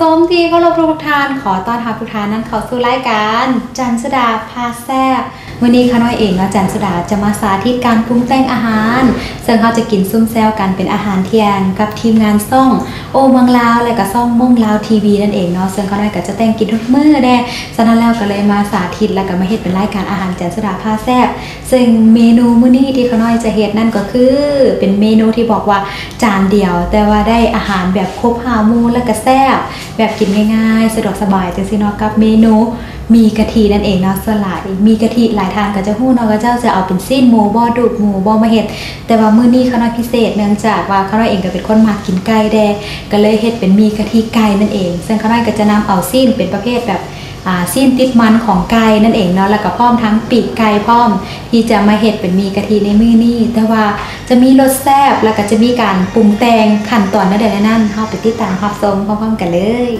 มที่เคารพทุกท่านขอต้อนรับทุกท่านนั้นเข้าสู่รายการจันสดาพาแซ่บวันนี้ข้าน้อยเองเนาะจันสดาจะมาสาธิตการปรุงแต่งอาหารซึ่งเขาจะกินซุ่มแซวกันเป็นอาหารเที่ยงกับทีมงานซ่องโอเมืองลาวและก็ซ่องม่งลาวทีวีนั่นเองเนาะซึ่งข้าน้อยก็จะแต่งกินทุกมื้อแน่ฉะนั้นแล้วก็เลยมาสาธิตแล้วก็มาเฮ็ดเป็นรายการอาหารจันสดาพาแซ่บซึ่งเมนูมื้อนี้ที่ข้าน้อยจะเฮ็ดนั่นก็คือเป็นเมนูที่บอกว่าจานเดียวแต่ว่าได้อาหารแบบครบ5 หมู่และก็แซ่บแบบกินง่ายๆสะดวกสบายจังซี่เนาะกับเมนูมีกะทินั่นเองเนาะส่วนหลายมีกะทิหลายทางก็จะฮู้เนาะก็เจ้าจะเอาเป็นสิ้นหมูบ่ดูดหมูบ่มาเฮ็ดแต่ว่ามื้อนี้ข้าน้อยพิเศษเนื่องจากว่าข้าน้อยเองก็เป็นคนมักกินไก่แดก็เลยเฮ็ดเป็นมีกะทิไก่นั่นเองซึ่งข้าน้อยก็จะนำเอาสิ้นเป็นประเภทแบบสิ้นติดมันของไก่นั่นเองเนาะแล้วก็พร้อมทั้งปีกไก่พร้อมที่จะมาเฮ็ดเป็นมีกะทิในมื้อนี้แต่ว่าจะมีรสแซ่บแล้วก็จะมีการปรุงแต่งขั้นตอนนั่นเดี๋ยวนั้นเฮาไปติดตามรับชมพร้อมๆกันเลย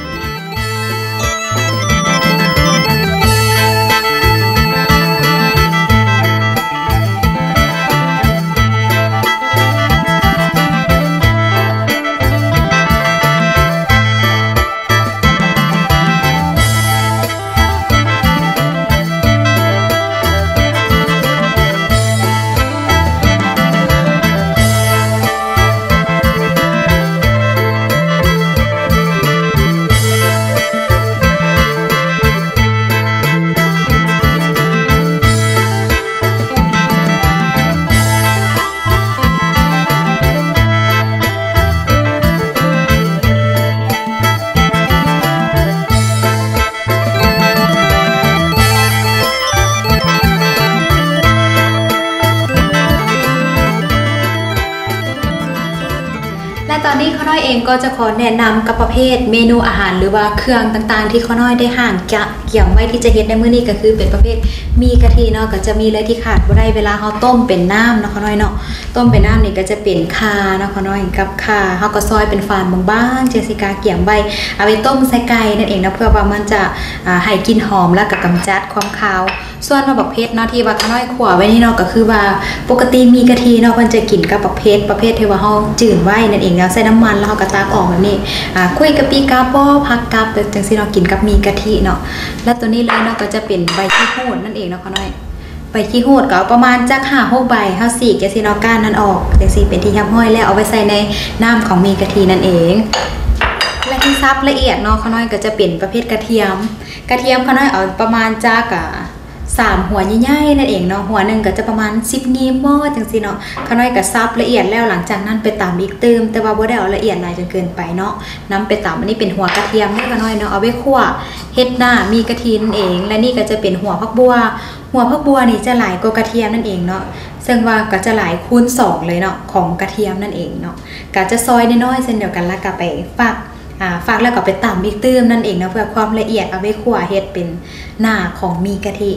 ตอนนี้ข้าน้อยเองก็จะขอแนะนำกับประเภทเมนูอาหารหรือว่าเครื่องต่างๆที่ข้าน้อยได้ห่างจะเกี่ยวไว้ที่จะเฮ็ดในมื้อนี้ก็คือเป็นประเภทมีกะทิเนาะก็จะมีเลยที่ขาดบ่ได้เวลาเฮาต้มเป็นน้ำเนาะข้าน้อยเนาะต้มเป็นน้ำนี่ก็จะเป็นข่าเนาะข้าน้อยกับข่าเฮาก็ซอยเป็นฝานบางๆจังซี่กาเกี่ยมไว้เอาไปต้มใส่ไก่นั่นเองนะเพื่อว่ามันจะให้กลิ่นหอมแล้วก็กำจัดความคาวส่วนมาบักเพชรเนาะที่ว่าข้าน้อยขั่วไว้นี่เนาะก็คือว่าปกติมีกะทิเนาะเพิ่นจะกินกับบักเพชรประเภทที่ว่าเฮาจืดไว้นั่นเองแล้วใส่น้ำมันแล้วเฮาก็ตากออกแบบนี้คุยกับปีกาบ่ผักกับจังซี่เนาะกินกับมีกะทิเนาะแล้วตัวนี้เลยเนาะก็จะเป็นใบขี้หูดนั่นเองเนาะข้าน้อยใบขี้หูดก็ประมาณจัก5-6 ใบเฮาสีกจังซี่เนาะก้านนั้นออกจังซี่เป็นที่ยับห้อยแล้วเอาไว้ใส่ในน้ำของมีกะทินั่นเองและที่ซับละเอียดเนาะข้าน้อยก็จะเป็นประเภทกระเทียมข้าน้อยเอาประมาณจัก3 หัวใหญ่ๆนั่นเองเนาะหัวหนึ่งก็จะประมาณ10 นิ้วมอจังซี่เนาะข้าน้อยก็ซับละเอียดแล้วหลังจากนั้นไปตำอีกเติมแต่ว่าบ่ได้เอาละเอียดหลายจนเกินไปเนาะนำไปตำอันนี้เป็นหัวกระเทียมข้าน้อยเนาะเอาไว้คั่วเฮ็ดหน้ามีกะทินั่นเองและนี่ก็จะเป็นหัวผักบัวนี่จะหลายกว่ากระเทียมนั่นเองเนาะซึ่งว่าก็จะหลายคูณ2เลยเนาะของกระเทียมนั่นเองเนาะก็จะซอยน้อยๆเช่นเดียวกันแล้วก็ไปฝักแล้วก็ไปตำอีกเติมนั่นเองเนาะเพื่อความละเอียดเอาไว้คั่วเฮ็ดเป็นหน้าของมีกะทิ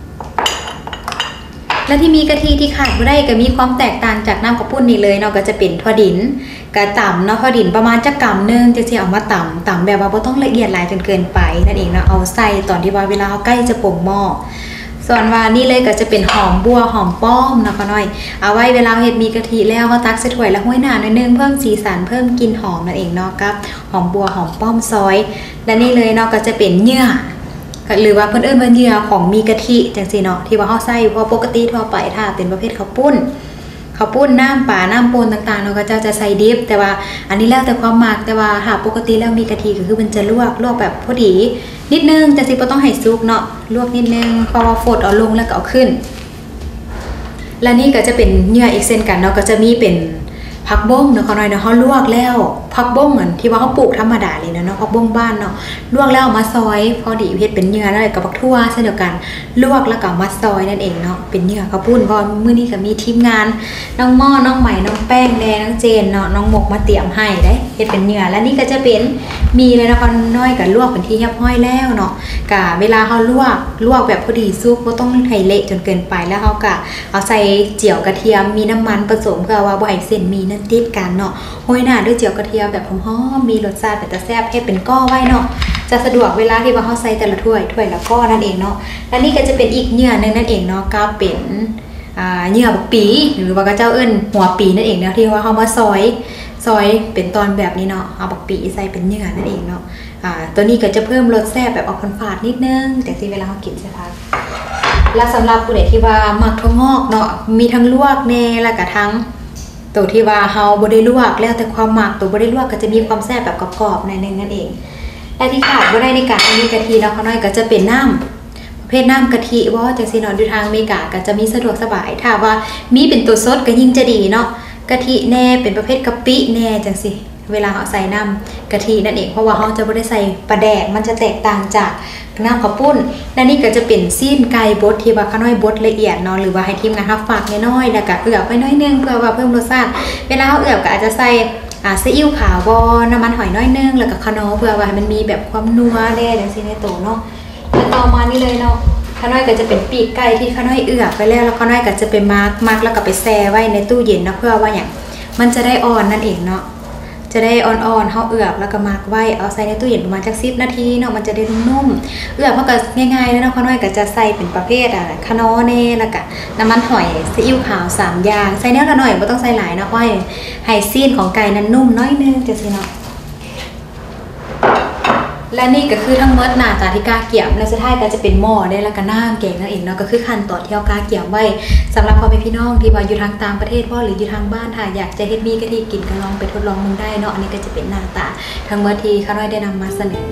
และที่มีกะทิที่ขาดไม่ได้ก็มีความแตกต่างจากน้ำข้าวปุ้นนี่เลยเนาะก็จะเป็นถั่วดินกระต่ำเนาะถั่วดินประมาณจักกำนึงจะเอามาต่ำแบบว่าไม่ต้องละเอียดหลายจนเกินไปนั่นเองเนาะเอาใส่ตอนที่ว่าเวลาเขาใกล้จะปรุงหม้อส่วนว่านี่เลยก็จะเป็นหอมบัวหอมป้อมเนาะก็น้อยเอาไว้เวลาเฮ็ดมีกะทิแล้วเขาตักใส่ถ้วยแล้วห้อยหน้าหน่อยนึงเพิ่มสีสันเพิ่มกลิ่นหอมนั่นเองเนาะกับหอมบัวหอมป้อมซอยและนี่เลยเนาะก็จะเป็นเนื้อหรือว่าเพิ่นเอิ้นว่าเหยื่อของมีกะทิจังซี่เนาะที่ว่าเฮาใส่เพราะปกติทั่วไปถ้าเป็นประเภทข้าวปุ้นน้ำปลาน้ำปูนต่างๆเนาะก็จะใส่ดิบแต่ว่าอันนี้แล้วแต่ความมักแต่ว่าหากปกติแล้วมีกะทิก็คือมันจะลวกแบบพอดีนิดนึงจังซี่บ่ต้องให้สุกเนาะลวกนิดนึงพอฟดเอาลงแล้วก็เอาขึ้นและนี่ก็จะเป็นเหยื่ออีกเช่นกันเนาะก็จะมีเป็นผักบ้งเนาะข้าน้อยเนาะเขาลวกแล้วผักบ้งเหมือนที่ว่าเขาปลูกธรรมดาเลยเนาะผักบ้งบ้านเนาะลวกแล้วมาซอยพอดีเฮ็ดเป็นเนื้อแล้วกับผักทั่วเช่นเดียวกันลวกแล้วก็มาซอยนั่นเองเนาะเป็นเนื้อข้าวปุ้นเพราะมื้อนี้ก็มีทีมงานน้องม่อน้องใหม่น้องแป้งแดงน้องเจนเนาะน้องหมกมาเตรียมให้ได้เฮ็ดเป็นเนื้อและนี่ก็จะเป็นมีเลยนะข้าน้อยก็ลวกเป็นที่เรียบร้อยแล้วเนาะกะเวลาเขาลวกแบบพอดีสุกบ่ต้องให้เละจนเกินไปแล้วเขาก็เอาใส่เจียวกระเทียมมีน้ำมันผสมเพื่อว่าบ่ให้เส้นมีนั่นติดกันเนาะห้อยหน้าด้วยเจียวกระเทียมแบบหอมๆมีรสชาติแบบแซ่บให้เป็นก้อไว้เนาะจะสะดวกเวลาที่ว่าเฮาใส่แต่ละถ้วยละก้อนั่นเองเนาะและนี่ก็จะเป็นอีกเนื้อนึงนั่นเองเนาะก็เป็นเนื้อบักปีหรือว่าก็เจ้าเอิ้นหัวปีนั่นเองเนาะที่ว่าเฮามาซอยซอยเป็นตอนแบบนี้เนาะเอาบักปีใส่เป็นเนื้อนั่นเองเนาะตัวนี้ก็จะเพิ่มรสแซ่บแบบออกฝาดนิดนึงแต่ที่เวลาเรากินใช่ไหมและสำหรับผู้ใดที่ว่ามักถั่วงอกเนาะมีทั้งลวกแน่แล้วก็ทั้งตัวที่ว่าเฮาบ่ได้ลวกแล้วแต่ความหมักตัวบ่ได้ลวกก็จะมีความแซ่บแบบกรอบๆหน่อยนึงนั่นเองและที่ขาดบ่ได้ในการมีกะทิเนาะเขาน้อยก็จะเป็นน้ำประเภทน้ำกะทิว่าจังซี่เนาะอยู่ทางอเมริกาก็จะมีสะดวกสบายถ้าว่ามีเป็นตัวสดก็ยิ่งจะดีเนาะกะทิแน่เป็นประเภทกะปิแน่จังซี่เวลาเอาใส่น้ำกะทินั่นเองเพราะว่าเขาจะไม่ได้ใส่ปลาแดกมันจะแตกต่างจากน้ำข้าวปุ้นและนี่ก็จะเป็นซีนไก่บดที่ว่าข้าน้อยบดละเอียดเนาะหรือว่าให้ทีมงานทับฝากน้อยๆแล้วก็เอือบไปน้อยนึงเพื่อว่าเพิ่มรสชาติเวลาเขาเอือบก็อาจจะใส่ซีอิ๊วขาวบอน้ำมันหอยน้อยนึงแล้วก็ขนมเพื่อว่าให้มันมีแบบความนัวได้อย่างซีในโตเนาะแล้วต่อมานี่เลยเนาะข้าน้อยก็จะเป็นปีกไก่ที่ข้าน้อยเอือบไปแล้วข้าน้อยก็จะไปมาร์กแล้วก็ไปแช่ไว้ในตู้เย็นเนาะเพื่อว่าอย่างมันจะได้อ่อนนั่นเองเนาะจะได้อ่อนๆเขาเอือบแล้วก็มาร์กไว้เอาใส่ในตู้เย็นประมาณสัก10 นาทีเนาะมันจะได้นุ่มๆเอือบมันก็ง่ายๆเลยเนาะข้าน้อยก็จะใส่เป็นประเภทขนมเน่แล้วก็น้ำมันหอยซีอิ๊วขาว3 อย่างใส่แนวละหน่อยไม่ต้องใส่หลายเนาะเพราะให้ซีนของไก่นั้นนุ่มน้อยนึงจะสิเนาะและนี่ก็คือทั้งหมดหน้าตาที่กาเกี่ยมและสุดท้ายก็จะเป็นหม้อได้แล้วก็น้ำแกงนั่นเองเนาะก็คือขั้นตอนที่เรากาเกี่ยมไว้สำหรับพ่อแม่พี่น้องที่ว่าอยู่ทางต่างประเทศหรืออยู่ทางบ้านถ้าอยากจะเฮ็ดมีกะทิกินก็ลองไปทดลองมึงได้เนาะอันนี้ก็จะเป็นหน้าตาทั้งหมดที่ข้าน้อยได้นำมาเสนอ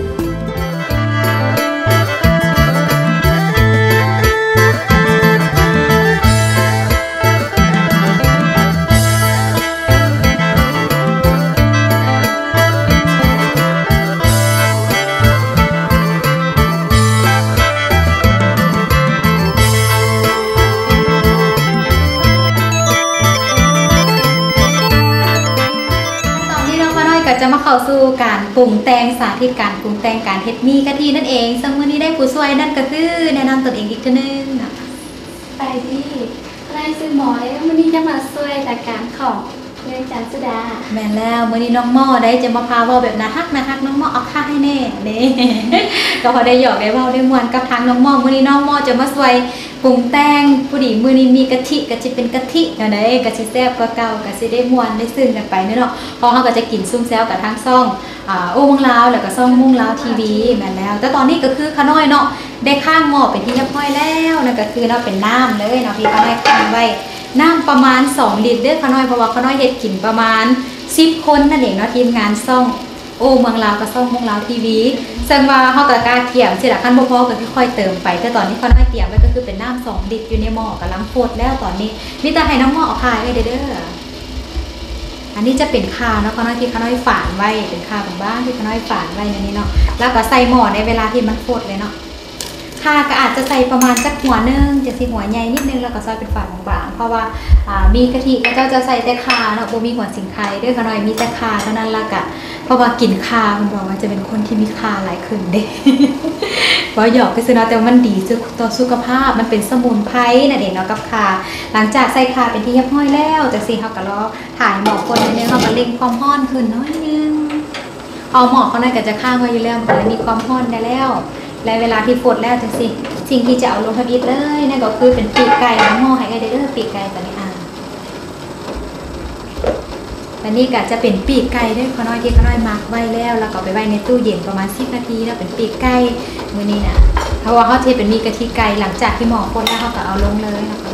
จะมาเข้าสู่การปรุงแต่งสาธิตการปรุงแต่งการเฮ็ดมีกะทินั่นเองซึ่งมื้อนี้ได้ผู้ช่วยนั่นก็คือแนะนำตนเองอีกทีนึงนะไปที่ไล่ซื้อหมอเลยวันนี้จะมาช่วยแต่การของเรื่องจันสุดาแม่นแล้วมื้อนี้น้องหม้อได้จะมาพาเว้าแบบน่าฮักน้องหม้อเอาค่าให้แน่เด้ก็พอได้หยอกได้เว้าได้ม่วนกับทางน้องหม้อมื้อนี้น้องหม้อจะมาช่วยปรุงแต่งผู้ดีมื้อนี้มีกะทิก็สิเป็นกะทิจังได๋ก็สิแซ่บกว่าเก่าก็สิได้ม่วนได้ซึ้งกันไปเนาะเพราะเฮาก็จะกินซุ่มแซวกับทางช่องโอ้เมืองลาวแล้วก็ช่องมุ่งลาวทีวีแม่นแล้วแต่ตอนนี้ก็คือขาน้อยเนาะได้ข้างหม้อเป็นที่เรียบร้อยแล้วนั่นก็คือเนาะเป็นน้ำเลยเนาะพี่ขาน้อยข้างไว้น้ำประมาณ2 ลิตรเด้อขาน้อยเพราะว่าขาน้อยเฮ็ดกินประมาณ10 คนนั่นเองเนาะทีมงานช่องโอ้เมืองลาวกับช่องมุ่งลาวทีวีซึ่งว่าเฮาก็กล้าเกี่ยมสิล่ะคันบ่พอก็ค่อยๆเติมไปแต่ตอนนี้ขาน้อยเตรียมไว้ก็คือเป็นน้ำ2 ลิตรอยู่ในหม้อกำลังโพดแล้วตอนนี้มีแต่ให้น้องหม้อเอาคายไว้เด้ออันนี้จะเป็นข่าเนาะข้าน้อยที่ข้าน้อยฝานไว้เป็นข่าของบ้านที่ข้าน้อยฝานไว้ในนี้เนาะแล้วก็ใส่หม้อในเวลาที่มันฟดเลยเนาะข่าก็อาจจะใส่ประมาณสักหัวนึงจะสิหัวใหญ่นิดนึงแล้วก็ซอยเป็นฝานบางๆเพราะว่ามีกะทิก็เจ้าจะใส่แต่ข่าเนาะบ่มีหัวสิงไข่ด้วยข้าน้อยมีแต่ข่าเท่านั้นละกะเพราะว่ากินข่าคุณบอกว่าจะเป็นคนที่มีข่าหลายขึ้นเด้ว่าหยอกก็คือเนาะแต่มันดีต่อสุขภาพมันเป็นสมุนไพรนั่นเองเนาะกับข่าหลังจากใส่ข่าเป็นที่เรียบร้อยแล้วจากสิเฮาก็รอถ่ายหมอกคนนึงเฮาก็เล็งความร้อนขึ้นน้อยนึงเอาหมอกเขาน่าจะข้างไว้อยู่แล้วมันก็มีความร้อนได้แล้วและเวลาที่ฟดแล้วจังสิสิ่งที่จะเอาลงทำอีกเลยนั่นก็คือเป็นปีกไก่น้ำหม้อให้ได้เด้อปีกไก่ตอนนี้อันนี้ก็จะเป็นปีกไก่ด้วยข้าน้อยที่ข้าน้อยมักไว้แล้วก็ไปไว้ในตู้เย็นประมาณ10 นาทีแล้วเป็นปีกไก่มื้อนี้นะเพราะว่าเขาเทเป็นมีกะทิไก่หลังจากที่หมอคนแล้วเขาก็เอาลงเลยนะคะ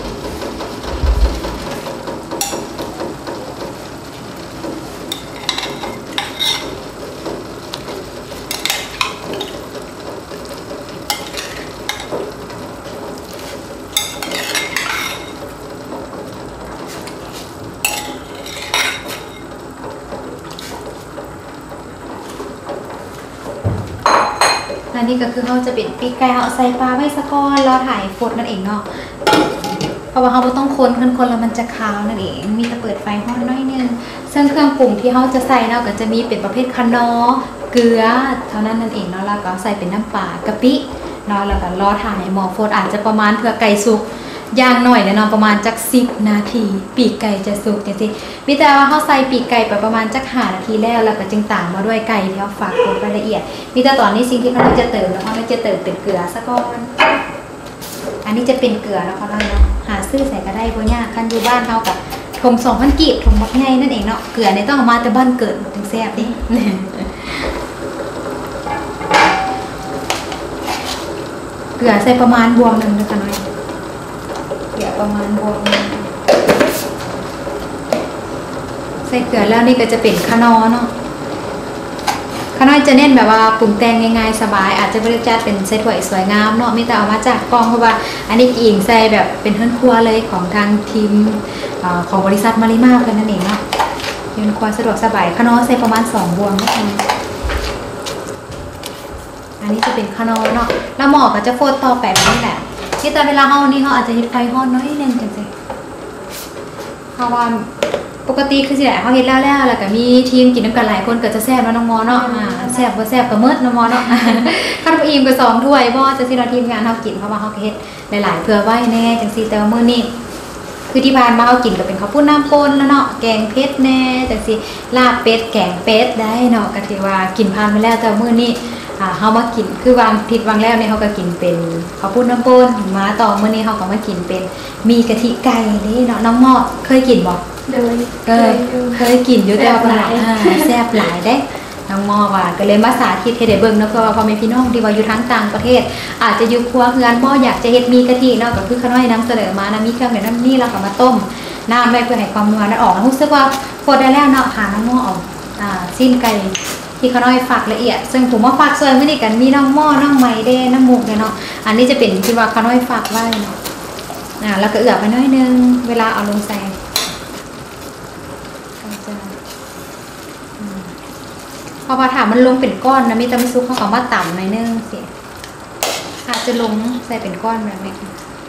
อันนี้ก็คือเขาจะเป็นปีกไก่เอาใส่ปลาไว้สะก้อนแล้วถ่ายฟดนั่นเองเนาะเพราะว่าเขาไม่ต้องคนแล้วมันจะคาวนั่นเองมีแต่เปิดไฟห้อนน้อยนึงซึ่งเครื่องปรุงที่เขาจะใส่เนาะก็จะมีเป็นประเภทคะน้อเกลือเท่านั้นนั่นเองเนาะแล้วก็ใส่เป็นน้ำปลากะปิเนาะแล้วก็รอถ่ายหม้อฟดอาจจะประมาณเพื่อไก่สุกย่างหน่อยเนี่ยเนาะประมาณจัก10 นาทีปีกไก่จะสุกจังซี่มีแต่ว่าเขาใส่ปีกไก่ไปประมาณจัก5 นาทีแล้วก็จึงตามมาด้วยไก่ที่เขาฝากคนไปละเอียดมีแต่ตอนนี้สิ่งที่เขาจะเติมแล้วเขาจะเติมเป็นเกลือซะก่อนอันนี้จะเป็นเกลือแล้วเขาเนาะหาซื้อใส่ก็ได้บ่ยากคันอยู่บ้านเขากับทถง2,000กีบถงบักใหญ่นั่นเองเนาะเกลือเนี่ยต้องเอามาแต่บ้านเกิดถึงแซ่บดิเกลือใส่ประมาณบวงนึงนะคะน้อยเกลือประมาณบวงนึงใส่เกลือแล้วนี่ก็จะเป็นคะนอเนาะคะน้อยจะเน้นแบบว่าปรุงแต่งง่ายๆสบายอาจจะบริจาคเป็นใส่ถ้วยสวยงามเนาะไม่แต่เอามาจากกองเพราะว่าอันนี้อิงใส่แบบเป็นเฮือนครัวเลยของทางทีมของบริษัทมาริมาเพิ่นนั่นเองเนาะเฮือนครัวสะดวกสบายคะน้อใส่ประมาณ2บวงนะคะอันนี้จะเป็นคะน้อเนาะแล้วหม้อก็จะโฟดต่อแปแบบนี้แหละที่แต่เวลาเฮานี่เฮาอาจจะเฮ็ดไฟฮ้อนน้อยนึงจังซี่เพราะว่าปกติคือสิแหละเขาเฮ็ดแล้วก็มีทีมกินน้ำกันหลายคนก็จะแซ่บเนาะน้องมอเนาะแซ่บบ่แซ่บก็เมิดน้องมอเนาะคันบ่อิ่มก็2ถ้วยบ่จังซี่เนาะทีมงานเฮากินเพราะว่าเฮาก็เฮ็ดหลายๆเพื่อไว้แน่จังซี่แต่ว่ามื้อนี้คือที่ผ่านมาเฮากินก็เป็นข้าวปุ้นน้ำป่นแล้วเนาะแกงเผ็ดแน่จังซี่ลาบเป็ดแกงเป็ดได้เนาะก็ถือว่ากินผ่านมาแล้วแต่มื้อนี้เฮามากินคือวางผิดวางแล้วเนี่ยเฮาก็กินเป็นข้าวปุ้นน้ำป่นมาต่อมื้อนี้เฮาก็มากินเป็นมีกะทิไก่นี่เนาะน้องมอเคยกินบ่เคยกินอยู่แต่ว่าแซ่บหลายได้น้องมอว่าก็เลยมาสาธิตให้ได้เบิ่งเนาะเพราะว่าพ่อแม่พี่น้องที่ว่าอยู่ทั้งต่างประเทศอาจจะอยู่ครัวเฮือนบ่อยากจะเฮ็ดมีกะทิเนาะก็คือขน้อยนำเสนอมานะมีเครื่องแบบนั้นนี่เราก็มาต้มน้ำไว้เพื่อให้ความนัวนั้นออกรู้สึกว่าพอได้แล้วเนาะหาน้องมอเอาสิ้นไก่ที่ขน้อยฝักละเอียดซึ่งผมว่าฝักส่วนมื้อนี้กันมีน้องมอน้องไหมเด้น้ำมุกเนาะอันนี้จะเป็นที่ว่าขน้อยฝักไว้เนาะแล้วก็เอือบไปน้อยนึงเวลาเอาลงใส่พอถามมันลงเป็นก้อนนะมีแต่ไม่ซุกเขาก็มาต่ำหน่อยนึงสิอาจจะลงใส่เป็นก้อนแบบนี้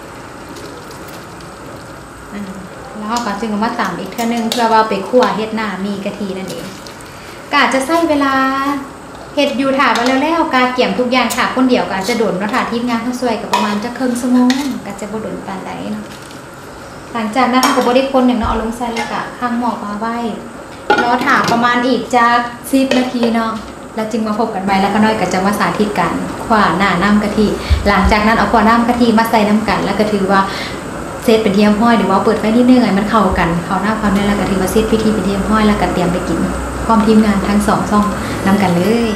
แล้วก็จึงเอามาต่ำอีกเท่านึงเพื่อว่าไปคั่วเฮ็ดหน้ามีกะทินั่นเองก็อาจจะใส่เวลาเฮ็ดอยู่ถามาแล้วกาเกี่ยมทุกอย่างค่ะคนเดียวก็อาจจะโดนเนาะค่ะทีมงานเขาช่วยกับประมาณจะครึ่งชั่วโมงก็จะบ่โดนปานใดเนาะหลังจากนั้นเขาก็บ่ได้คนอย่างเนาะเอาลงใส่แล้วก็ข้างหม้อมาไว้รอถามประมาณอีกจาก10 นาทีเนาะแล้วจึงมาพบกันใหม่แล้วก็น้อยก็จะมาสาธิตกันขวาหน้าน้ำกะทิหลังจากนั้นเอาขวาน้ำกะทิมาใส่น้ำกันแล้วก็ถือว่าเซตเป็นเทียมห้อยหรือว่าเปิดไฟนิดนึงให้มันเข้ากันเข้าหน้าความนี้แล้วก็ถือว่าเซตพิธีเป็นเทียมห้อยแล้วก็เตรียมไปกินพร้อมทีมงานทั้ง2ช่องนำกันเลย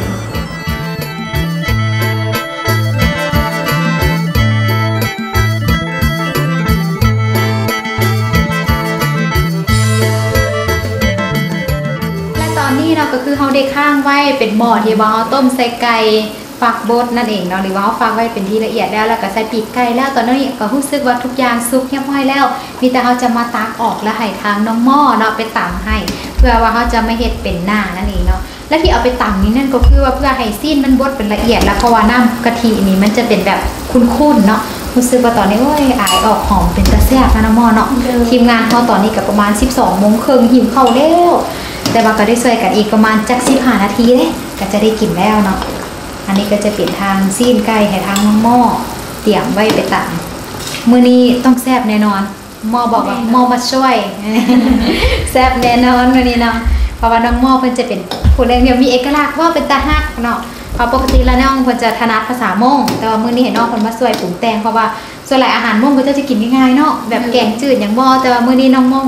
นี่เนาะก็คือเขาได้ข้างไว้เป็นหม้อที่ว่าเขาต้มใส่ไก่ฝักบดนั่นเองเนาะหรือว่าเขาฝักไว้เป็นที่ละเอียดแล้วก็ใส่ปีกไก่แล้วตอนนี้ก็รู้สึกว่าทุกอย่างสุกเรียบร้อยแล้วมีแต่เขาจะมาตักออกแล้วให้ทางน้องหม้อเนาะไปตำให้เพื่อว่าเขาจะไม่เห็ดเป็นหน้านั่นเองเนาะและที่เอาไปตำนี้นั่นก็คือว่าเพื่อให้ซีนมันบดเป็นละเอียดแล้วเพราะว่าน้ำกะทินี่มันจะเป็นแบบคุ้นๆเนาะรู้สึกว่าตอนนี้โอ้ยอายออกหอมเป็นตะแซ่บนะน้องหม้อเนาะทีมงานเขาตอนนี้ก็ประมาณ 12:30 นหิวข้าวแล้วแต่ว่าก็ได้ช่วยกันอีกประมาณจัก15 นาทีเลยก็จะได้กินแล้วเนาะอันนี้ก็จะเป็นทางซีนไก่ให้ทางน้องหม้อเตรียมไว้ไปตำมื้อนี้ต้องแซ่บแน่นอนหม้อบอกว่าหม้อมาช่วย แซ่บแน่นอนมื้อนี้เนาะเพราะว่าน้องหม้อเพิ่นจะเป็นผู้เล่นมีเอกลักษณ์ว่าเป็นตาฮักเนาะเพราะปกติแล้วน้องเพิ่นจะถนัดภาษามงแต่ว่ามื้อนี้เห็นน้องเพิ่นมาช่วยปรุงแต่งเพราะว่าส่วนหลายอาหารมงก็จะกินง่ายๆเนาะแบบแกงจืดอย่างหม้อแต่ว่ามื้อนี้น้องหม้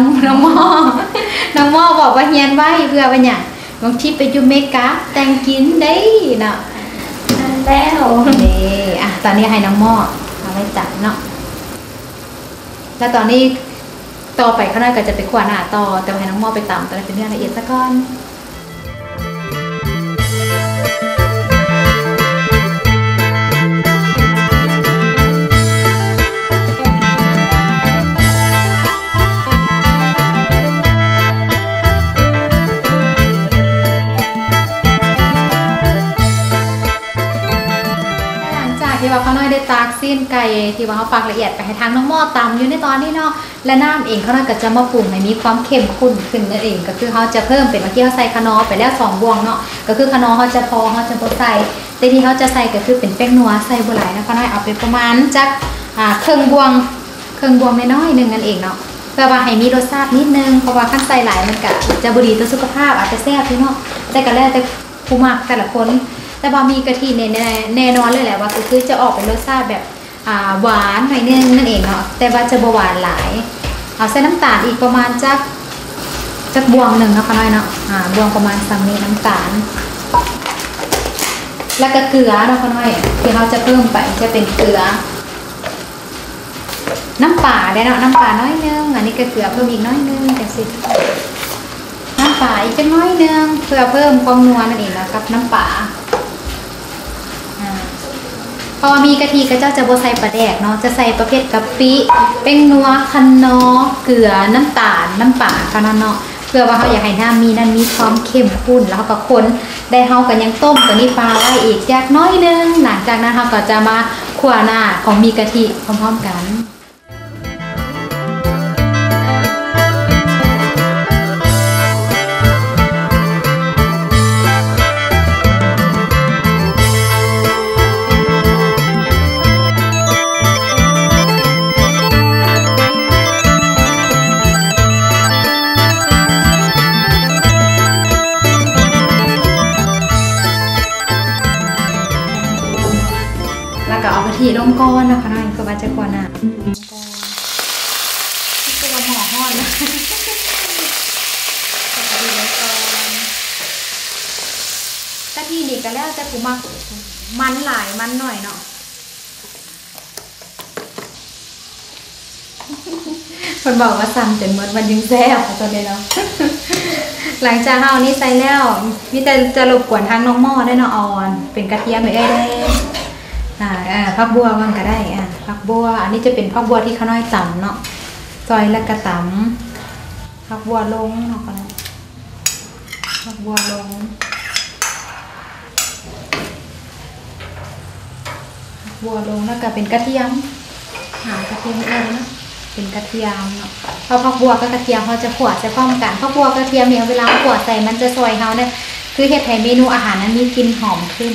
อบอกว่าเฮียนไว้เพื่อว่าหยังบางทีไปอยู่เมกาแต่งกินได้เนาะแล้วนี่ตอนนี้ให้น้องหม้อเอาไว้จัดเนาะแล้วตอนนี้ต่อไปข้างหน้าก็จะไปขวาหน้าต่อแต่ให้น้องหม้อไปตำแต่เป็นเรื่องละเอียดซะก่อนที่ว่าเขาน้อยได้ตากซีนไก่ที่ว่าเขาฝักละเอียดไปให้ทางน้องหม้อตำอยู่ในตอนนี้เนาะและน้ำเองเขาน้อยก็จะมาปรุงให้มีความเข้มข้นขึ้นนั่นเองก็คือเขาจะเพิ่มเป็นเมื่อกี้เขาใส่คะน้อไปแล้ว2 บวงเนาะก็คือคะน้อเขาจะพอเขาจะบ่ใส่แต่ที่เขาจะใส่ก็คือเป็นแป้งนัวใส่บ่หลายนะเขาน้อยเอาไปประมาณจักครึ่งบวงน้อยๆนึงนั่นเองเนาะเพื่อว่าให้มีรสชาตินิดนึงเพราะว่าขั้นใส่หลายมันก็จะบ่ดีต่อสุขภาพอาจจะแซ่บเนาะแต่ก็แล้วแต่ผู้มักแต่ละคนแต่ว่ามีกะทิแน่นอนเลยแหละว่าคือจะออกเป็นรสชาติแบบหวานหน่อยนึงนั่นเองเนาะแต่ว่าจะบ่หวานหลายเอาใส่น้ำตาลอีกประมาณจักบวงหนึ่งเนาะค่ะน้อยเนาะบวงประมาณ3นี้น้ำตาลแล้วก็เกลือเนาะค่ะน้อยที่เราจะเพิ่มไปจะเป็นเกลือน้ำปลาได้เนาะน้ำปลาน้อยนึงอันนี้ก็เกลือเพิ่มอีกน้อยนึงจังสิน้ำปลาอีกจังน้อยนึงเพื่อเพิ่มความนัวนั่นเองนะครับน้ำปลาพอมีกะทิก็จะบ่ใส่ปลาแดกเนาะจะใส่ประเภทกะปิแป้งนัวคันนอเกลือน้ำตาลน้ำปลาเท่านั้นเนาะเพื่อว่าเขาอยากให้น้ำมีความเข้มข้นแล้วก็คนได้เฮากันยังต้มตัวนี้ปลาไว้อีกจากน้อยนึงหลังจากนั้นเราก็จะมาคั่วหน้าของมีกะทิพร้อมๆกันแล้วก็เอากะทิลงก้อนนะคะน้อยก็ว่าจะกว่าน่ะลงก้อนตัวหม้อห้อนนะกะทิลงก้อนกะทินี่ก็แล้วแต่กูมักมันหลายมันหน่อยเนาะคนบอกว่าซ้ำจนเหมือนมันยังแซ่บตัวนี้เนาะหลังจากเอานี้ใส่แล้วมีแต่จะรบกวนทางน้องหม้อได้เนาะออนเป็นกระเทียมไม่ได้ผักบัวมันก็ได้ผักบัวอันนี้จะเป็นผักบัวที่เขาน้อยต่ำเนาะซอยแล้วก็ต่ำผักบัวลงเนาะก็ได้ผักบัวลงผักบัวลงแล้วก็เป็นกระเทียมกระเทียมเองนะเป็นกระเทียมเนาะพอผักบัวกับกระเทียมเขาจะขวดจะพร้อมกันผักบัวกระเทียมเนี่ยเวลาขวดใส่มันจะซอยเขาเนี่ยคือเฮ็ดให้เมนูอาหารนั้นมีกลิ่นหอมขึ้น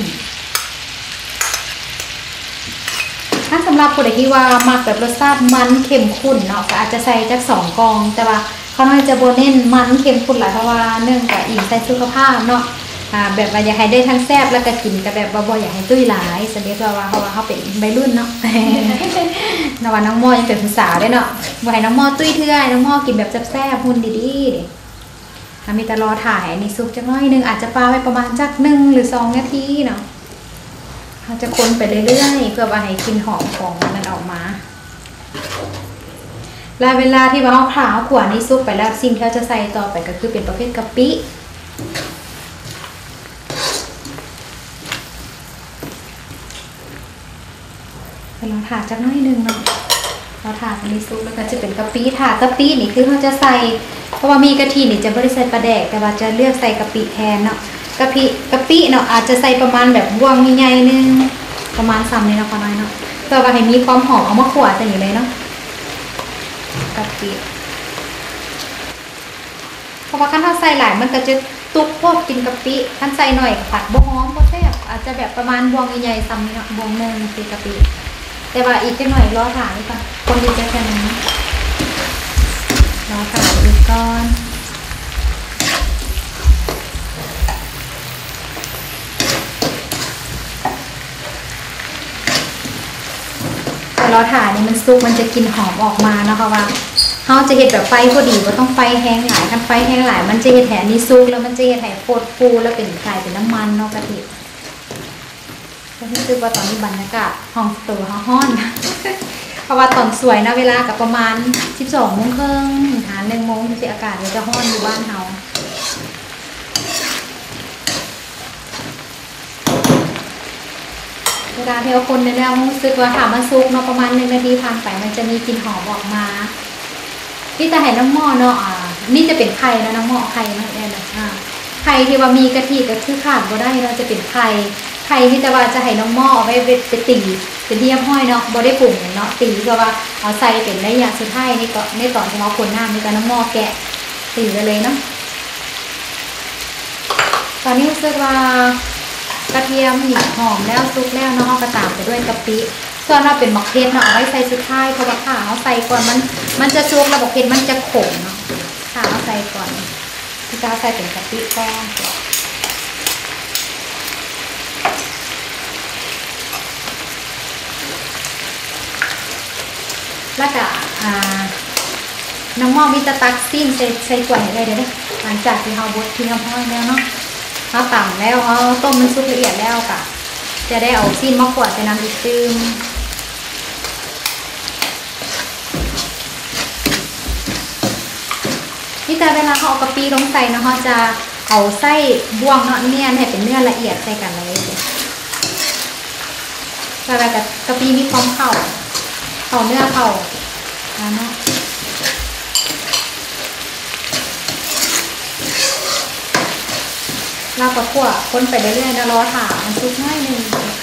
ถ้าสำหรับผู้ใดที่ว่ามักแบบรสชาติมันเข้มข้นเนาะก็อาจจะใส่จาก2 กองแต่ว่าเขาน่าจะโบเน้นมันเข้มข้นหลายเพราะว่าเนื่องจากอิงใส่สุขภาพเนาะแบบว่าอยากให้ได้ทั้งแซ่บแล้วก็กินกับแบบบ่อยากให้ตุ้ยหลายแสดงว่าเขาเป็นวัยรุ่นเนาะนว่าน้องมอยังเป็นผู้สาวได้เนาะบ่ให้น้องมอตุ้ยเทื่อยน้องมอกินแบบแซ่บๆหุ่นดีๆมีแต่รอถ่ายนี่ซุปจักน้อยนึงอาจจะปาไว้ประมาณจัก1 หรือ 2 นาทีเนาะเราจะคนไปเรื่อยๆเพื่อว่าให้กลิ่นหอมของมันออกมาแล้วเวลาที่ว่าเราผ่าขวดนี้ซุปไปแล้วสิ่งที่เราจะใส่ต่อไปก็คือเป็นประเภทกะปิเราถาจักน้อยนึงเนาะเราถาตรงนี้ซุปแล้วก็จะเป็นกะปิถากะปินี่คือเราจะใส่เพราะว่ามีกะทินี่จะไม่ได้ใส่ปลาแดกแต่ว่าจะเลือกใส่กะปิแทนเนาะกะปิเนาะอาจจะใส่ประมาณแบบบวงใหญ่ๆนึงประมาณ3เลยเนาะน้อยเนาะเพื่อว่าให้มีความหอมเอามาขวดแต่อย่างไรเนาะกะปิเพราะว่าขั้นถ้าใส่หลายมันก็จะตุกพวกกินกะปิขั้นใส่หน่อยผัดบ่หอมบ่แซ่บอาจจะแบบประมาณบวงใหญ่ๆ3เนาะบวงนึงคือกะปิแต่ว่าอีกจังหน่อยรอถ่านนี่ก่อนคนดีจะแค่นั้นรอถ่านอีกก่อนรอถ่านนี่มันซุกมันจะกินหอมออกมานะคะว่าเขาจะเห็ดแบบไฟพอดีว่าต้องไฟแห้งหลายคันไฟแห้งหลายมันจะเห็ดแถนี้ซุกแล้วมันจะเห็ดแถโคตรฟูแล้วเป็นกลายเป็นน้ำมันเนาะกะทิก็รู้สึกว่าตอนนี้บรรยากาศห้องตัวห้อนเพราะว่าตอนสวยนะเวลากับประมาณ12 โมงครึ่งหา1 โมงที่อากาศจะห้อนอยู่บ้านเฮาเวลาที่เราคนในแล้วรู้สึกว่าถามมันซุกเนาะประมาณ1 นาทีผ่านไปมันจะมีกลิ่นหอมออกมาที่จะให้น้ำหม้อเนาะนี่จะเป็นไข่นะน้ำหม้อไข่นะแอนนะไข่ที่ว่ามีกะทิก็คือขาดบ่ได้เราจะเป็นไข่ที่จะว่าจะให้น้ำหม้อไว้ไปตีเป็นที่ห้อยเนาะบ่ได้ปรุงเนาะตีเพราะว่าเอาใส่เป็นได้อย่างสุดท้ายนี่ก็ในตอนที่เราคนน้ำนี่ก็น้ำหม้อแกะตีไปเลยเนาะตอนนี้รู้สึกว่ากระเทียมหอมแล้วซุกแล้วเนาะก็ตามไปด้วยกะปิส่วนเราเป็นหมกเพชรเนาะเอาไว้ใส่สุดท้ายเพราะว่าขาเอาใส่ก่อนมันจะซุกแล้วหมกเพชรมันจะขมเนาะขาเอาใส่ก่อนที่จะใส่เป็นกะปิก่อนแล้วก็น้องมองมีตะตักซีนใส่กวนเลยเดี๋ยวหลังจากที่เราบดทิ้งน้ำห้อยแล้วเนาะเราต่ำแล้วเราต้มมันสุกละเอียดแล้วค่ะจะได้เอาซีนมะกวดใส่น้ำอีกตึมนี่แต่เวลาเขาเอากะปิลงใส่เนาะเขาจะเอาไส้บ่วงเนาะเนียนให้เป็นเนื้อละเอียดใส่กันเลยแล้วกับกะปิมีความเข่าเนื้อเข่าเนาะเราก็คั่วคนไปเรื่อยๆนะรอถามมันซุกง่ายนึง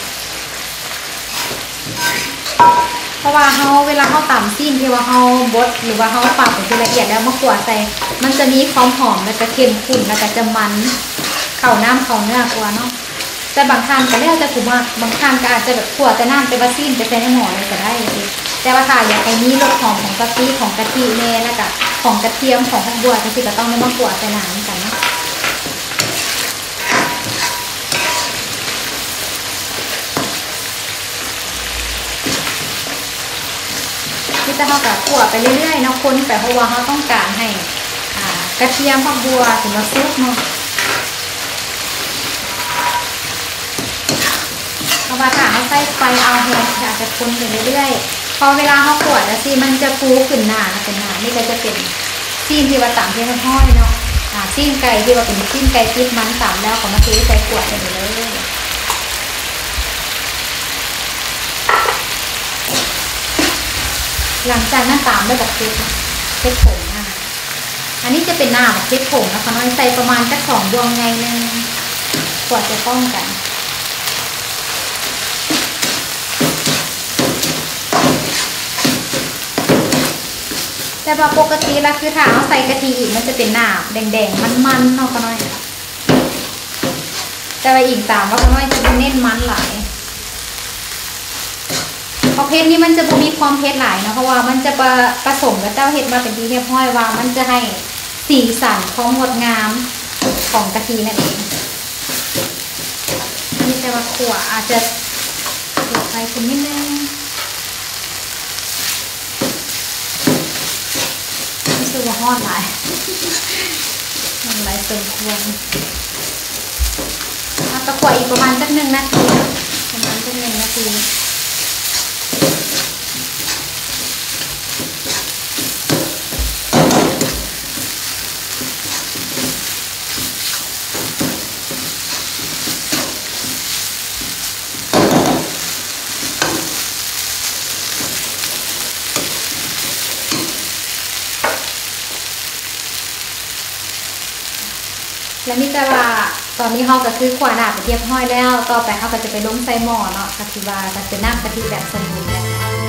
เพราะว่าเวลาเขาต่ำซีนที่ว่าเขาบดหรือว่าเขาปรับเป็นละเอียดแล้วมาคั่วใส่มันจะมีความหอมแล้วก็เค็มขุ่นแล้วก็จะมันเข่าน้ำเข่าเนื้อกว่าเนาะแต่บางทานก็แล้วแต่ผมว่าบางทานก็อาจจะแบบคั่วแต่น้ำแต่ว่าซีนไปใส่ในหม้อเลยก็ได้แต่ว่าถ้าอยากให้มีรสหอมของกะทิแน่แล้วก็ของกระเทียมของผักบัวก็คือก็ต้องมาคั่วใส่น้ำกันเนาะที่จะเข้ากับขั่วไปเรื่อยๆเนาะคนไปเพราะว่าเขาต้องการให้กระเทียมผักบัวถึงมาซุกเนาะเพราะว่าถ้าเขาใส่ไฟเอาแห้งอาจจะคนไปเรื่อยๆพอเวลาเขาขั่วแล้วซีมันจะฟูขึ้นหนาเป็นหนานี่ก็จะเป็นซีนที่ว่าต่ำที่มันห้อยเนาะซีนไก่ที่ว่าเป็นซีนไก่ติดมันต่ำแล้วก็มาซื้อใส่ขวดไปเลยหลังจากนั้นตามด้วยแบบเพชรผงนะคะอันนี้จะเป็นหน้าแบบเพชรผงนะคะน้อยใส่ประมาณแค่2 ดวงไงนึงกว่าจะป้องกันแต่ว่าปกติแล้วคือถ้าเอาใส่กะทิอีกมันจะเป็นหน้าแดงๆมันๆเนาะก็น้อยแต่ว่าอีกตามว่าก็น้อยจะเน้นมันหลายพอเพชรนี่มันจะมีความเพชรหลายนะเพราะว่ามันจะผสมกับเจ้าเห็ดมาเป็นที่เรียบร้อยว่ามันจะให้สีสันของงดงามของกะทินั่นเองนี่แต่ว่าขั่วอาจจะเดือดไฟขึ้นนิดนึงรู้สึกว่าฮอดหลายมันหลายเติมควรตะขั่วอีกประมาณสัก1 นาทีประมาณสัก1 นาทีและนี่แต่ว่าตอนนี้เขาก็คือขวาหนาไปเทียบห้อยแล้วต่อไปเขาก็จะไปล้มใส่หม้อเนาะกะทิว่าจะเป็นน้ำกะทิแบบสมบูรณ์แบบ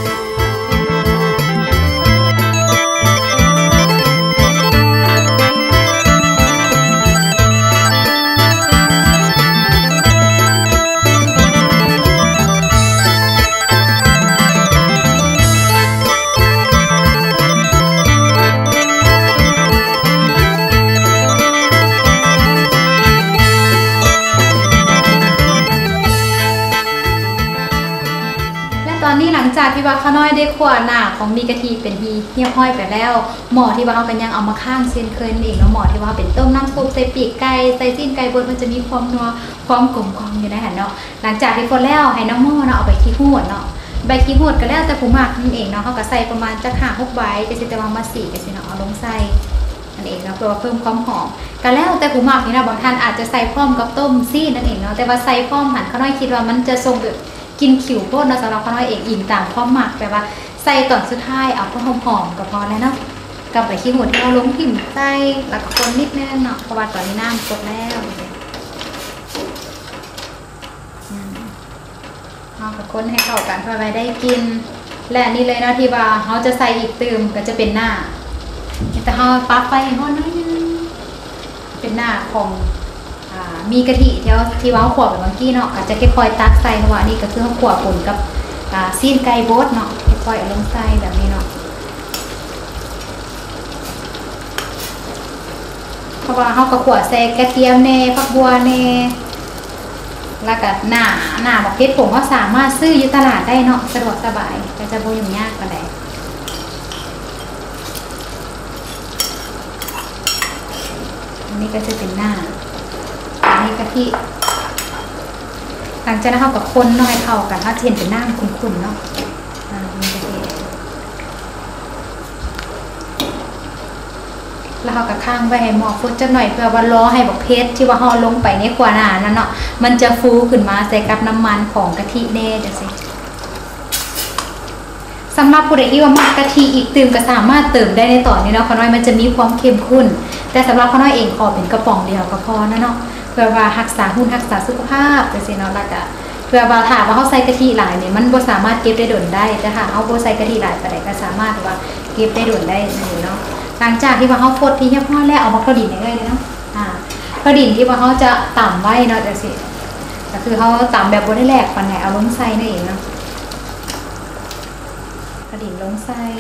ตอนนี้หลังจากที่ว่าข้าน้อยได้ขวาหน้าของมีกะทิเป็นทีเรียบร้อยไปแล้วหม้อที่ว่าเอากันยังเอามาข้างเส้นเคยนี่เองเนาะหม้อที่ว่าเป็นต้มน้ำซุปใส่ปีกไก่ใส่ซีนไก่บดมันจะมีความนัวความกลมกล่อมอยู่ในหันเนาะหลังจากที่คนแล้วให้น้องหม้อเนาะเอาไปขี้หูดเนาะใบขี้หูดก็แล้วแต่ผู้มักนั่นเองเนาะเขาก็ใส่ประมาณจะ5-6 ใบจะสิแต่ว่ามา4ก็สิเนาะเอาลงใส่นั่นเองเนาะเพื่อว่าเพิ่มความหอมก็แล้วแต่ผู้มักนี่นะบางท่านอาจจะใส่พร้อมกับต้มซีนนั่นเองเนาะแต่ว่าใส่พร้อมหันข้าน้อยคิดว่ามันจะทรงแบบกินขิวโพดนะสำหรับข้าน้อยเองอิงตามความหมักแบบว่าใส่ตอนสุดท้ายเอาพอหอมๆก็พอแล้วเนาะกับใบขี้หูดที่เราลงพิมพ์ใส่แล้วก็คนนิดนึงเนาะเพราะว่าตอนนี้น้ำสดแล้วเอากับคนให้เข้ากันเพื่อไปได้กินและนี่เลยนะที่ว่าเขาจะใส่อีกตื่มก็จะเป็นหน้าแต่เขาปักไฟให้เขาน้อยนึงเป็นหน้าของมีกะทิที่ว่าขวบแบบเมื่อกี้เนาะอาจจะค่อยๆตักใส่เพราะว่านี่ก็คือเขาขวบผลกับซีนไก่บดเนาะค่อยๆเอาลงใส่แบบนี้เนาะเพราะว่าเขาก็ขวบใส่กระเทียมเน่ผักบัวเน่แล้วก็หน้าบอกเพชรผมก็สามารถซื้ออยู่ตลาดได้เนาะสะดวกสบายแต่จะโบยุ่งยากก็ได้อันนี้ก็จะเป็นหน้าอันนี้กะทิหลังจากนั้นเรากับคนน้อยเข้ากันถ้าเห็นเป็นหน้ามันขุ่นๆเนาะมีกะทิแล้วเรากับข้างไว้ให้หม้อฟุดจักหน่อยเพื่อว่าล้อให้บักเพชรที่ว่าห่อลงไปในขวาหน้านั่นเนาะมันจะฟูขึ้นมาใส่กับน้ำมันของกะทิแน่จังสิสำหรับผู้ใดที่ว่ามักกะทิอีกเติมก็สามารถเติมได้ในต่อนี้เนาะข้าวน้อยมันจะมีความเข้มข้นแต่สำหรับข้าวน้อยเองขอเป็นกระป๋องเดียวก็พอนะเนาะเพื่อว่ารักษาหุ่นรักษาสุขภาพจังซี่เนาะแล้วก็เพื่อว่าถ้าว่าเฮาใส่กะทิหลายเนี่ยมันบ่สามารถเก็บได้ดนได้แต่ถ้าเฮาบ่ใส่กะทิหลายปานใดก็สามารถว่าเก็บได้ดนได้นั่นเนาะหลังจากที่ว่าเฮาฟดที่เรียบร้อยแล้วเอามาเข้าดินได้เลยเนาะเข้าดินที่ว่าเฮาจะต่ำไว้เนาะจังซี่ก็คือเฮาต่ำแบบบ่ได้แลกปานใดเอาลงใส่นั่นเองเนาะกระดิ่งลงใส่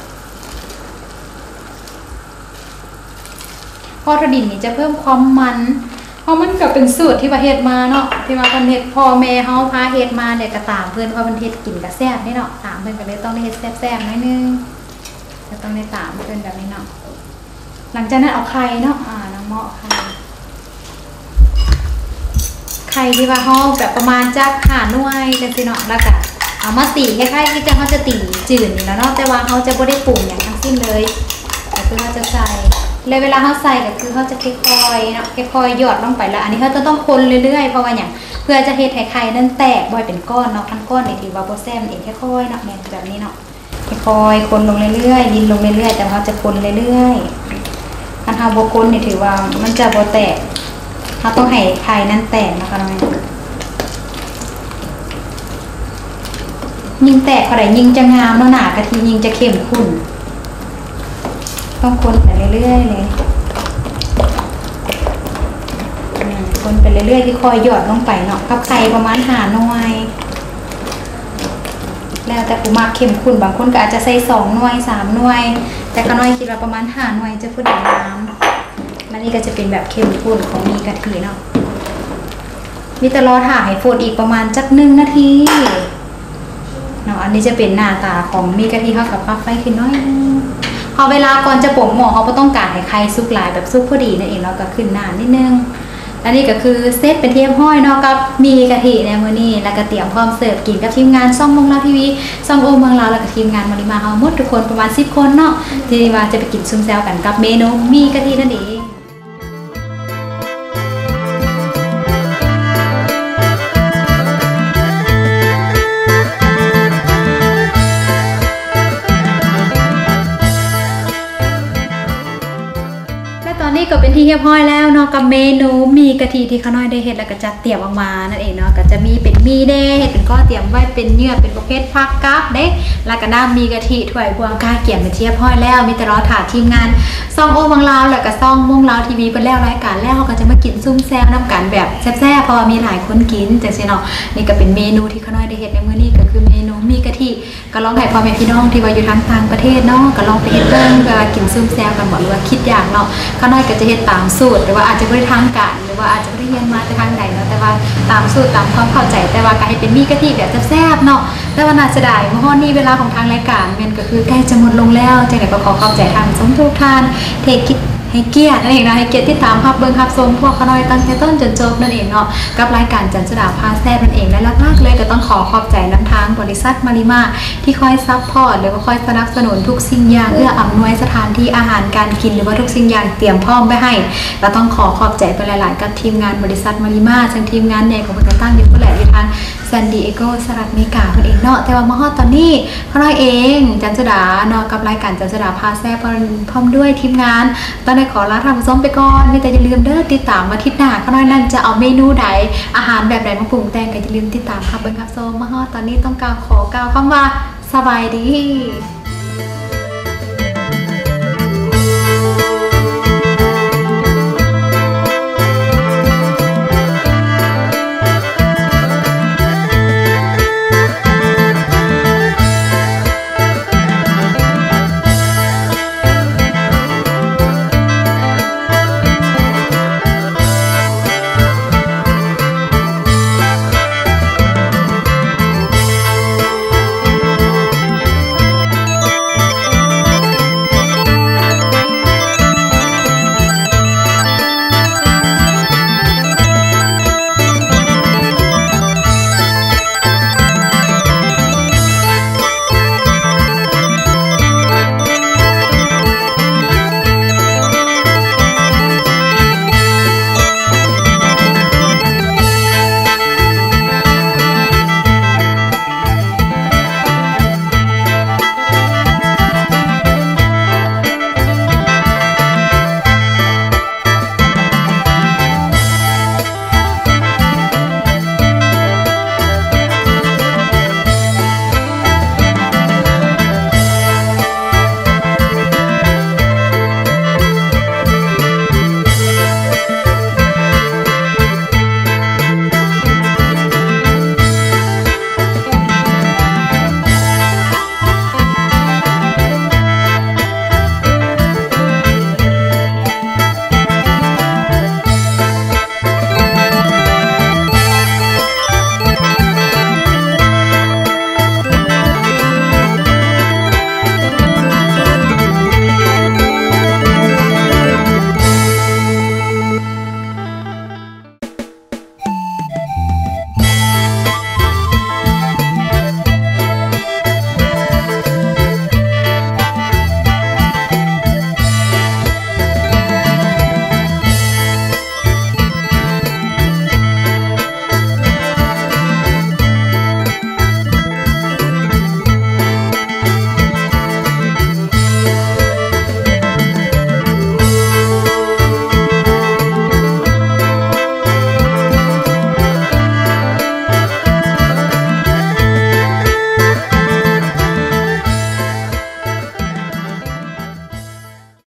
พอทอดิ่งนี่จะเพิ่มความมันเพราะมันก็เป็นสูตรที่ว่าเฮ็ดมาเนาะที่ว่าเพิ่นเฮ็ดพ่อแม่เฮาพาเฮ็ดมาเนี่ยก็ตามเพิ่นว่าเพิ่นเฮ็ดกินก็แซ่บนี่เนาะตามเพิ่นก็เลยต้องได้เฮ็ดแซ่บๆหน่อยนึงจะต้องได้ตามเพิ่นแบบนี้เนาะหลังจากนั้นเอาไข่เนาะน้ำหม้อไข่ที่ว่าเฮาแบบประมาณจัก5หน่วยจังซี่เนาะแล้วก็เอามาตีคล้ายๆที่เขาจะตีจืดนี่แล้วเนาะแต่ว่าเขาจะไม่ได้ปรุงอย่างทั้งสิ้นเลยก็คือเขาจะใส่เลยเวลาเขาใส่ก็คือเขาจะค่อยๆเนาะค่อยๆหยอดลงไปแล้วอันนี้เขาจะต้องคนเรื่อยๆเพราะว่าอย่างเพื่อจะเฮ็ดให้ไข่นั้นแตกบ่อยเป็นก้อนเนาะทั้งก้อนในที่ว่าโบแซมเองค่อยๆเนาะแบบนี้เนาะค่อยๆคนลงเรื่อยๆดินลงเรื่อยๆแต่เขาจะคนเรื่อยๆถ้าเขาโบคนนี่ถือว่ามันจะโบแตกเขาต้องให้ไข่นั้นแตกนะคะน้องยิ่งแตกเท่าไหร่ยิ่งจะงามแล้วหนากะทิยิ่งจะเข้มข้นต้องคนไปเรื่อยๆเลยคนไปเรื่อยๆที่คอยหยอดลงไปเนาะกับไข่ประมาณ5 หน่วยแล้วแต่ผู้มักเข้มข้นบางคนก็อาจจะใส่2 หน่วย3 หน่วยแต่ข้าน้อยคิดว่าประมาณ5 หน่วยจะพูดถึงน้ำแล้วนี่ก็จะเป็นแบบเข้มข้นของมีกะทิเนาะมีแต่รอถ่าให้โฟดอีกประมาณจัก1 นาทีเนาะอันนี้จะเป็นหน้าตาของมีกะทิเข้ากับปลั๊กไฟขึ้นน้อยนึงพอเวลาก่อนจะป่งหม้อเขาก็ต้องการให้ไข่สุกหลายแบบสุกพอดีนั่นเองเราก็ขึ้นหน้านิดนึงอันนี้ก็คือเซตเป็นเทียมห้อยเนาะกับมีกะทิในมื้อนี้แล้วก็เตรียมพร้อมเสิร์ฟกินกับทีมงานซ่องมงลาวทีวีซ่องโอเมืองลาวแล้วก็ทีมงานมาริมาเฮาหมดทุกคนประมาณ10 คนเนาะที่ว่าจะไปกินซุ่มแซวกันกับเมนูมีกะทินั่นเองนี่ก็เป็นที่เรียบร้อยแล้วเนาะกับเมนูมีกะทิที่ข้าน้อยได้เฮ็ดแล้วก็จัดเตรียมออกมานั่นเองเนาะก็จะมีเป็นมีเด้เฮ็ดเป็นก้อนเตรียมไว้เป็นเนื้อเป็นประเภทผักกับเด้แล้วก็น้ำมีกะทิถ้วยบวงกาเกี่ยมเป็นที่เรียบร้อยแล้วมีแต่รอถาทีมงานซ่องโอเมืองลาวแล้วก็ซ่องม่วงลาวทีวีเพิ่นแล้วรายการแล้วเขาก็จะมากินซุ่มแซ่บน้ำกันแบบแซ่บๆเพราะว่ามีหลายคนกินจังซี่เนาะนี่ก็เป็นเมนูที่ข้าน้อยได้เฮ็ดในมื้อนี้ก็คือเมนูมีกะทิก็ลองให้พ่อแม่พี่น้องที่ว่าอยู่ทางต่างประเทศเนาะก็ลองไปเฮ็ดเบิ่งก็กินซุ่มแซ่บกันบ่หรือว่าคิดอย่างเนาะข้าน้อยก็จะเฮ็ดตามสูตรหรือว่าอาจจะไม่ได้ทางการหรือว่าอาจจะไม่ได้เรียนมาแต่ทางใดเนาะแต่ว่าตามสูตรตามความเข้าใจแต่ว่าการให้เป็นมีกะทิแบบแซ่บๆเนาะแต่ว่าน่าเสียดายเมื่อฮอดนี้เวลาของทางรายการมันก็คือใกล้จะหมดลงแล้วจังได๋ก็ขอเข้าใจทางสมทุกท่านเทคิดให้เกียรตินั่นเองนะให้เกียรติที่ตามรับเบิ่งรับชมพวกข้าน้อยตั้งแต่ต้นจนจบนั่นเองเนาะกับรายการจันทร์สุดาพาแซ่บนั่นเองและหลักๆเลยก็ต้องขอขอบใจนำทางบริษัทมาริมาที่คอยซัพพอร์ตหรือว่าคอยสนับสนุนทุกสิ่งอย่างเอื้ออำนวยสถานที่อาหารการกินหรือว่าทุกสิ่งอย่างเตรียมพร้อมไว้ให้เราต้องขอขอบใจไปหลายๆกับทีมงานบริษัทมาริมาซึ่งทีมงานเนี่ยของเพิ่นตั้งอยู่พุ่นแหละอยู่ทางซานดิเอโกสหรัฐอเมริกาเพิ่นเองเนาะแต่ว่ามาฮอดตอนนี้ข้าน้อยเองจันทร์สุดาเนาะกับรายการจันทร์สุดาพาแซ่บพร้อมด้วยทีมงานต้องได้ขอลาท่านผู้ชมไปก่อนมีแต่อย่าลืมเด้อติดตามมาทิศหน้าข้าน้อยนั่นจะเอาเมนูใดอาหารแบบใดมาปรุงแต่งก็อย่าลืมติดตามครับเบิ่งครับโซมาฮอดตอนนี้ต้องขอกล่าวคำว่าสบายดี